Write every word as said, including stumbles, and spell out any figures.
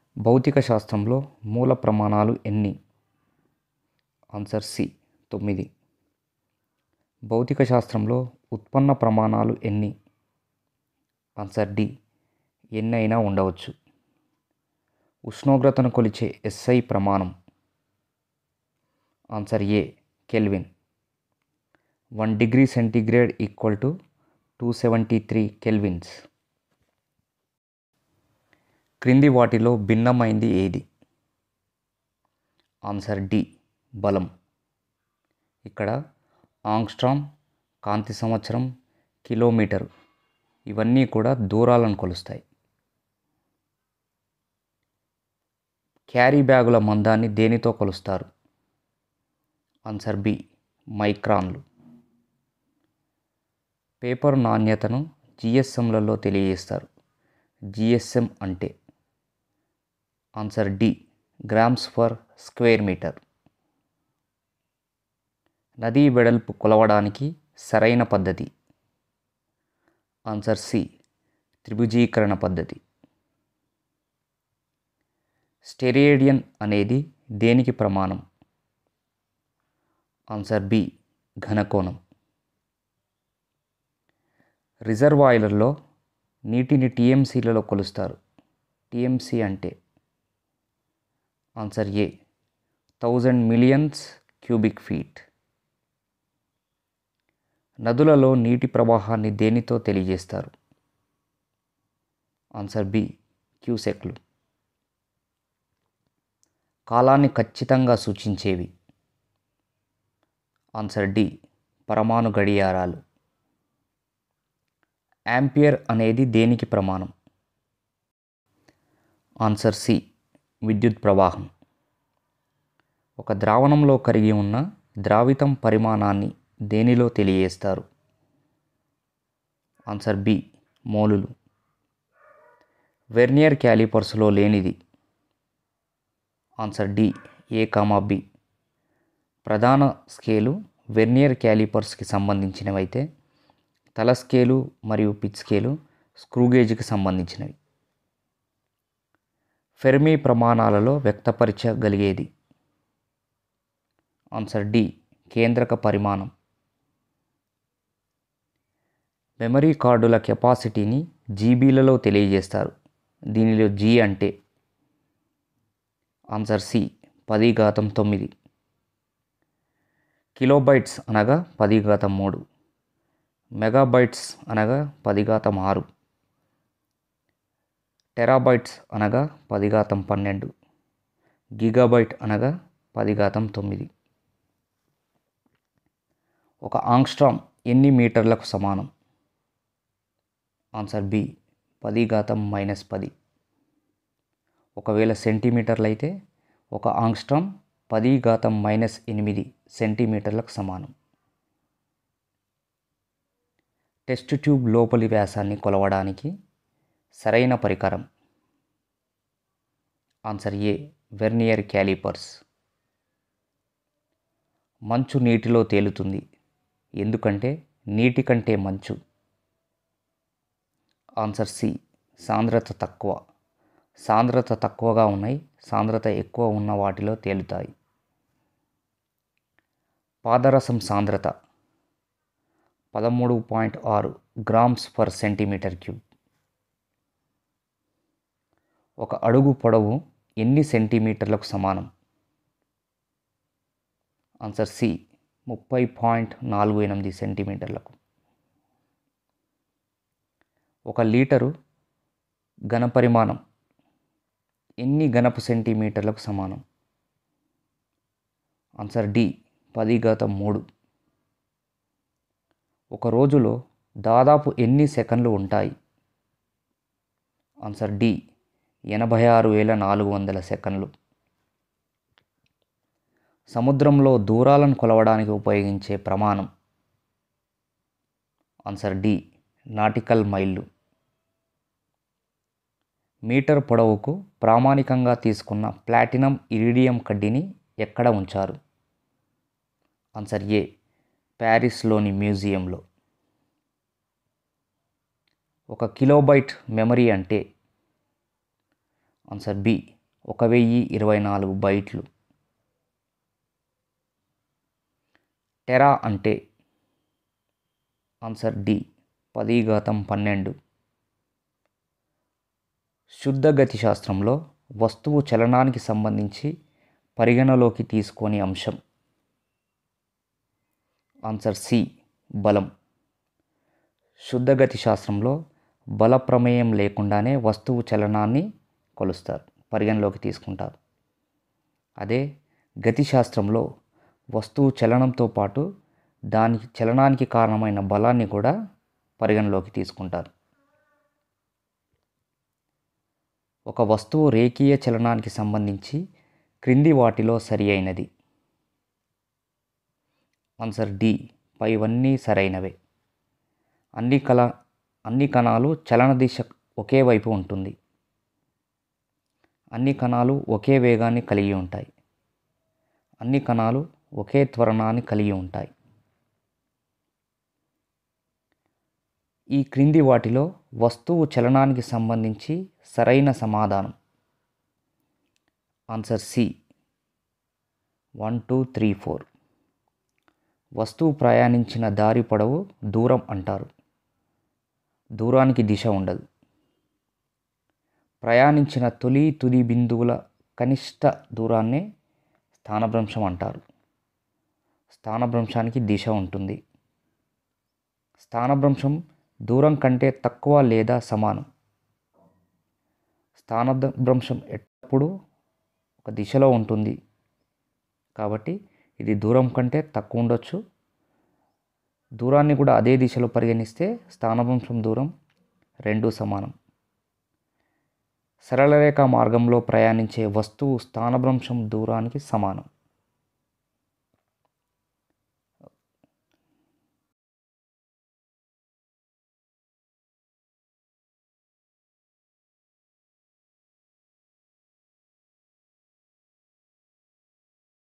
భౌతిక శాస్త్రంలో మూల ప్రమాణాలు ఎన్ని? ఆన్సర్ సి తొమ్మిది. భౌతిక శాస్త్రంలో ఉత్పన్న ప్రమాణాలు ఎన్ని? ఆన్సర్ డి ఎన్నైనా ఉండవచ్చు. ఉష్ణోగ్రతను కొలిచే ఎస్ఐ ప్రమాణం? Answer A kelvin. One degree centigrade equal to two seventy three kelvins. క్రింది వాటిలో భిన్నమైంది ఏది? ఆన్సర్ డి బలం. ఇక్కడ ఆంగ్స్ట్రామ్, కాంతి సంవత్సరం, కిలోమీటరు ఇవన్నీ కూడా దూరాలను కొలుస్తాయి. క్యారీ బ్యాగుల మందాన్ని దేనితో కొలుస్తారు? Answer B మైక్రాన్లు. పేపర్ నాణ్యతను జిఎస్ఎంలలో తెలియజేస్తారు. జిఎస్ఎం అంటే? Answer D grams for square metre. నదీ వెడల్పు కొలవడానికి సరైన పద్ధతి? ఆన్సర్ సి త్రిభుజీకరణ పద్ధతి. స్టెరేడియన్ అనేది దేనికి ప్రమాణం? Answer B ఘనకోణం. రిజర్వాయర్లలో నీటిని టీఎంసీలలో కొలుస్తారు. టీఎంసీ అంటే? Answer A thousand millions cubic feet. నదులలో నీటి ప్రవాహాన్ని దేనితో తెలియజేస్తారు? ఆన్సర్ బి క్యూసెక్లు. కాలాన్ని ఖచ్చితంగా సూచించేవి? ఆన్సర్ డి పరమాణు గడియారాలు. యాంపియర్ అనేది దేనికి ప్రమాణం? ఆన్సర్ సి విద్యుత్ ప్రవాహం. ఒక ద్రావణంలో కరిగి ఉన్న ద్రావితం పరిమాణాన్ని దేనిలో తెలియజేస్తారు? ఆన్సర్ బి మోలులు. వెర్నియర్ క్యాలిపర్స్లో లేనిది? Answer D A comma B. ప్రధాన స్కేలు వెర్నియర్ క్యాలిపర్స్కి సంబంధించినవైతే తల స్కేలు మరియు పిచ్ స్కేలు స్క్రూగేజ్కి సంబంధించినవి. ఫెర్మి ప్రమాణాలలో వ్యక్తపరచగలిగేది? ఆన్సర్ డి కేంద్రక పరిమాణం. మెమరీ కార్డుల కెపాసిటీని జీబీలలో తెలియజేస్తారు. దీనిలో జీ అంటే? ఆన్సర్ సి పది ఘాతం తొమ్మిది. కిలోబైట్స్ అనగా పది ఘాతం మూడు. మెగాబైట్స్ అనగా పది ఘాతం ఆరు. టెరాబైట్స్ అనగా పది ఘాతం పన్నెండు. గిగాబైట్ అనగా పది ఘాతం తొమ్మిది. ఒక ఆంగ్స్ట్రామ్ ఎన్ని మీటర్లకు సమానం? ఆన్సర్ బి పది ఘాతం మైనస్ పది. ఒకవేళ సెంటీమీటర్లు అయితే ఒక ఆంగ్స్ట్రామ్ పది ఘాతం మైనస్ ఎనిమిది సెంటీమీటర్లకు సమానం. టెస్ట్ ట్యూబ్ లోపలి వ్యాసాన్ని కొలవడానికి సరైన పరికరం? Answer A vernier callipers. మంచు నీటిలో తేలుతుంది ఎందుకంటే నీటి కంటే మంచు? ఆన్సర్ సి సాంద్రత తక్కువ. సాంద్రత తక్కువగా ఉన్నాయి, సాంద్రత ఎక్కువ ఉన్న వాటిలో తేలుతాయి. పాదరసం సాంద్రత పదమూడు పాయింట్ ఆరు గ్రామ్స్ పర్ సెంటీమీటర్ క్యూబ్. ఒక అడుగు పొడవు ఎన్ని సెంటీమీటర్లకు సమానం? ఆన్సర్ సి ముప్పై పాయింట్ నాలుగు ఎనిమిది సెంటీమీటర్లకు. ఒక లీటరు ఘనపరిమాణం ఎన్ని ఘనపు సెంటీమీటర్లకు సమానం? ఆన్సర్ డి పది ఘాతం మూడు. ఒక రోజులో దాదాపు ఎన్ని సెకండ్లు ఉంటాయి? ఆన్సర్ డి ఎనభై ఆరు వేల నాలుగు వందల సెకండ్లు. సముద్రంలో దూరాలను కొలవడానికి ఉపయోగించే ప్రమాణం? ఆన్సర్ డి నాటికల్ మైళ్ళు. మీటర్ పొడవుకు ప్రామాణికంగా తీసుకున్న ప్లాటినం ఇరిడియం కడ్డీని ఎక్కడ ఉంచారు? ఆన్సర్ ఏ ప్యారిస్లోని మ్యూజియంలో. ఒక కిలోబైట్ మెమరీ అంటే? ఆన్సర్ బి ఒక వెయ్యి ఇరవై నాలుగు బైట్లు. టెరా అంటే ఆన్సర్ డి పది ఘాతం పన్నెండు. శుద్ధ గతి శాస్త్రంలో వస్తువు చలనానికి సంబంధించి పరిగణలోకి తీసుకొని అంశం. ఆన్సర్ సి బలం. శుద్ధ గతి శాస్త్రంలో బల ప్రమేయం లేకుండానే వస్తువు చలనాన్ని కొలుస్తారు, పరిగణలోకి తీసుకుంటారు. అదే గతి శాస్త్రంలో వస్తువు చలనంతో పాటు దానికి చలనానికి కారణమైన బలాన్ని కూడా పరిగణలోకి తీసుకుంటారు. ఒక వస్తువు రేఖీయ చలనానికి సంబంధించి క్రింది వాటిలో సరి అయినది. ఆన్సర్ డి పైవన్నీ సరైనవే. అన్ని కళ అన్ని కణాలు చలన దిశ ఒకే వైపు ఉంటుంది. అన్ని కణాలు ఒకే వేగాన్ని కలిగి ఉంటాయి. అన్ని కణాలు ఒకే త్వరణాన్ని కలిగి ఉంటాయి. ఈ క్రింది వాటిలో వస్తువు చలనానికి సంబంధించి సరైన సమాధానం. Answer C one two three four. వస్తువు ప్రయాణించిన దారి పొడవు దూరం అంటారు. దూరానికి దిశ ఉండదు. ప్రయాణించిన తొలి తుది బిందువుల కనిష్ట దూరాన్నే స్థానభ్రంశం అంటారు. స్థానభ్రంశానికి దిశ ఉంటుంది. స్థానభ్రంశం దూరం కంటే తక్కువ లేదా సమానం. స్థానభ్రంశం ఎప్పుడు ఒక దిశలో ఉంటుంది కాబట్టి ఇది దూరం కంటే తక్కువ ఉండొచ్చు. దూరాన్ని కూడా అదే దిశలో పరిగణిస్తే స్థానభ్రంశం దూరం రెండూ సమానం. సరళరేఖ మార్గంలో ప్రయాణించే వస్తువు స్థానభ్రంశం దూరానికి సమానం.